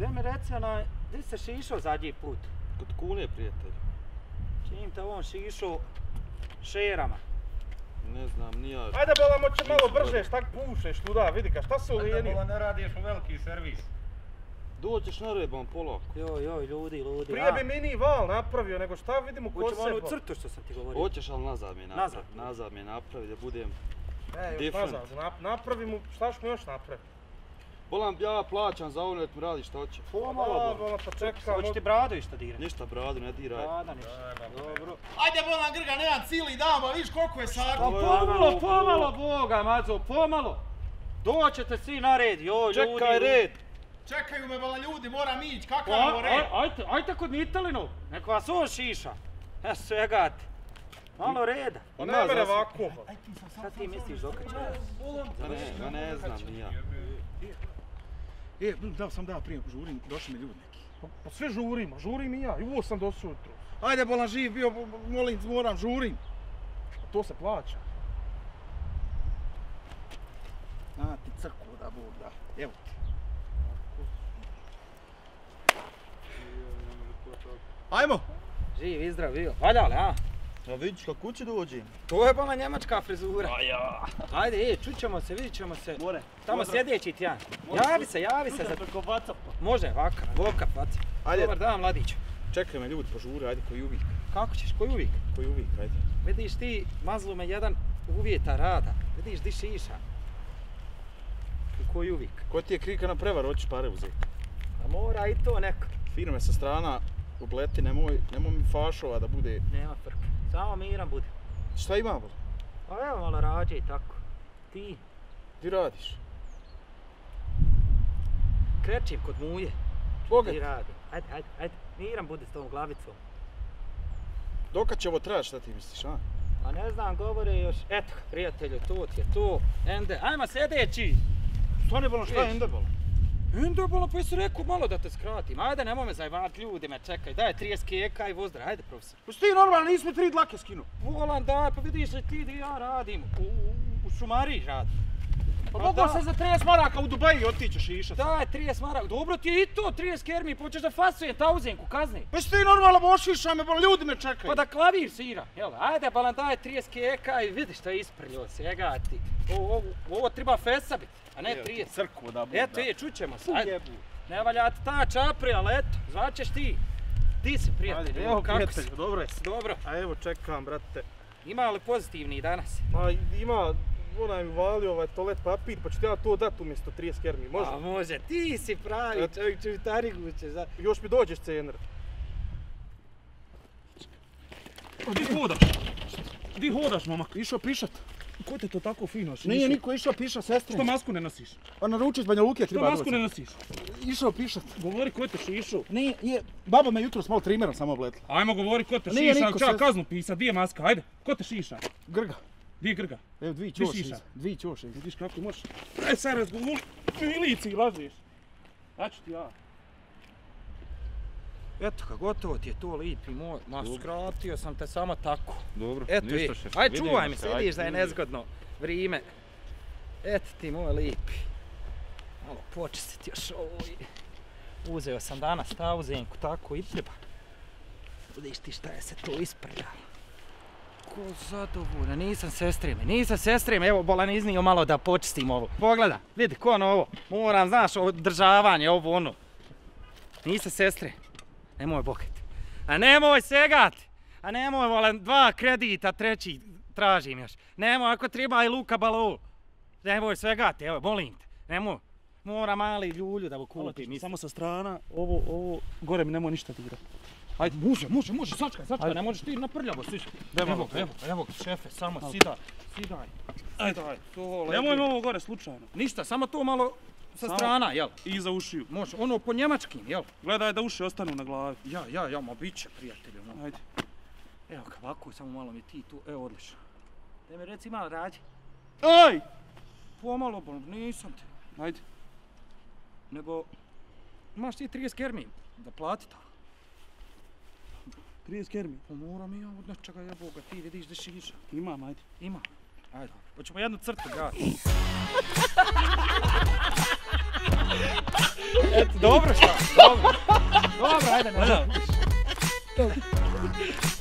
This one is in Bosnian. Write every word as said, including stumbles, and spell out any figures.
Gdje mi reci onaj, gdje se šišao zadnji put? Kod Kune, prijatelj. Čim te on šišao šerama. Ne znam, nija... Ajde bola, moće malo brže, šta pušeš tuda, vidi ga, šta se ulijenio? Ajde bola, ne radiš u veliki servis. Doćeš na rebom polako. Joj, joj, ljudi, ljudi. Prije bi mini val napravio, nego šta vidimo ko Hoćemo se... onu crtu što sam ti govorio. Hoćeš, ali nazad mi je napravi. Nazad? Nazad mi je napravi da budem E, još different. nazad, nap- napravi mu, šta ćemo još napraviti? Bolam, ja plaćam za ono da mi radi šta hoće. Pomalo, Da, bo. bola, pa čekam. Hoće ti bradu išta dirati? Ništa bradu, ne diraj. Brada ništa. Dobro. Ajde bola, Grga, nemam cijeli dan, ba viš koliko je sati. Pa pomalo, pomalo, Boga, Madzo, pomalo. Doćete svi na red, joj, ljudi. Čekaj red! Čekaju me bola ljudi, moram ići, kakav Pa, je ovo red? aj- Ajte, ajte kod Mitalinov, nek vas on šiša. E, svega ti. Malo reda. Pa Ima ne mene za- ovako. Šta ti misliš, dok će? Ma ne, ma ne znam ni ja. E, da sam dao prije, žurim, došli mi ljudi neki. Pa, pa sve žurimo, žurim i ja, i ovo sam do sutra. Ajde, bolan živ bio, molim, moram, žurim. To se plaća. Na ti crku da Bog da, evo ti. Ajmo! Živ i zdrav bio. Valja li, a? Ja vidiš kako kući dođem. To je bila njemačka frizura. A ja. Ajde, ej, čućemo se, vidit ćemo se. More. Tamo sljedeći tjedan. Javi se, javi se. Za... preko WhatsAppa. Može, vaka, voka, faci. Ajde. Dobar dan, mladić. Čekaj me ljudi, požuri, ajde, koji uvijek. Kako ćeš, koji uvijek? Koji uvijek, ajde. Vidiš ti, mazlume, jedan uvjeta rada. Vidiš di šiša. I koji uvijek. Ko ti je krika na prevar, hoćeš pare uzeti? A mora i to neko. Firme sa strana obleti, nemoj, nemoj mi fašova da bude... Nema frke. Samo miran bude. Šta ima, bol? Pa evo malo rađe i tako. Ti, Ti radiš? krećim kod muje. Boga Ti ti, radi. Ajde, ajde, ajde. Miran bude s tom glavicom. dokad će ovo trajati, šta ti misliš, a? A ne znam, govore još, eto, prijatelju, to ti je to. Ende, ajmo sljedeći. Stani, bolan, šta je Vidiš. ende, bolan? Ende, bola, pa jesi rekao malo da te skratim. Ajde, nemoj me zajebavati, ljudi me čekaj. Daj trideset keka i vozdra, ajde, profesor. Pa ti normalno, nismo tri dlake skinu. Volan, daj, pa vidiš li ti di ja radim. U, u, u šumariji radim. Pa Pa mogu da. se za trideset maraka u Dubaji otićeš i išat. Daj, trideset maraka. Dobro ti je i to, trideset kermi, počeš da fasujem tauzenku kazni. Pa ti normalno, bošiša me, bolan, ljudi me čekaju. Pa da klavir svira, jel? Ajde, balan, daj trideset keka i vidi što je isprljio, svega ti. Ovo, ovo, ovo treba fesa biti, a ne trideset. Crkvu da Bog Eto, da. je, čućemo se, ajde. Ne valja ti ta čapri, ali eto, zvaćeš ti. Ti si prijatelj, Ajde, evo evo kako si. prijatelju, dobro je. Dobro, A evo čekam, brate. ima li pozitivni danas? Pa ima, onaj mi uvalio ovaj toalet papir, pa ću ti ja to dat umjesto trideset kermi, može? A može, ti si pravi Eto. čovjek, čovjetari guće. Za... Još mi dođeš cener. Di hodaš? Di hodaš, momak? Išao pišat. Ko te to tako fino šiša? Nije niko išao pišat, sestre. Što masku ne nosiš? A naručit Banja Luke Što treba masku doći. ne nosiš? Išao pišat. Govori ko te šišao. Nije, je, baba me jutros malo trimerom samo obletla. Ajmo govori ko te Nije šiša, niko, ča sestra. kaznu pisat, di je maska, ajde. Ko te šiša? Grga. Di je Grga? Evo, dvi Di ćoše šiša? iza. Dvi ćoše iza. Vidiš kako možeš. Aj sad razgovor, milici lažiš. Daću ti ja. Eto ka, gotovo ti je to lipi moj. Ma skratio sam te samo tako. Dobro, Eto je, ništa šef. aj vidimo čuvaj mi se, se, ajde, vidiš da je vidimo. nezgodno vrime. Eto ti moj lipi. Malo počistiti još ovo i... Uzeo sam danas tauzenku, tako i treba. Vidiš ti šta je se to isprljalo. Ko zadovoljan, nisam sestreme, nisam sestreme, evo bolan iznio malo da počistim ovo. Pogleda, vidi ko ono ovo, moram, znaš, ovo državanje, ovo ono. Nisam sestre, nemoj bogat. A nemoj segat, a nemoj volan dva kredita, treći tražim još. Nemoj ako treba i Luka Balou. Nemoj svegati, evo, molim te, nemoj. Mora mali ljulju da mu kupim. mislim. Samo sa strana, ovo, ovo, gore mi nemoj ništa dirati. Ajde, može, može, može, sačkaj, sačkaj, Ajde. ne možeš ti naprljavo, sviš. Evo Evo ga, ga, evo, evo ga, šefe, samo Ajde. sidaj, sidaj, Ajde. sidaj, to lepi. Nemoj mi ovo gore slučajno. Ništa, samo to malo sa Samo- strana, jel? I za ušiju. Može, ono po njemačkim, jel? Gledaj da uši ostanu na glavi. Ja, ja, ja, ma bit će, prijatelju, no. Ajde. Evo ga, ovako, samo malo mi ti tu, evo, odlično. Da mi reci malo rađi. Aj! Pomalo, bol, nisam te. Ajde. Nego, imaš ti trideset kermi da plati to. trideset kermi. Pa moram i ja od nečega jeboga, ti vidiš da šiša. Imam, ajde. Ima. Ajde, hoćemo jednu crtu gati. Eto, dobro šta, dobro. Dobro, ajde, ne.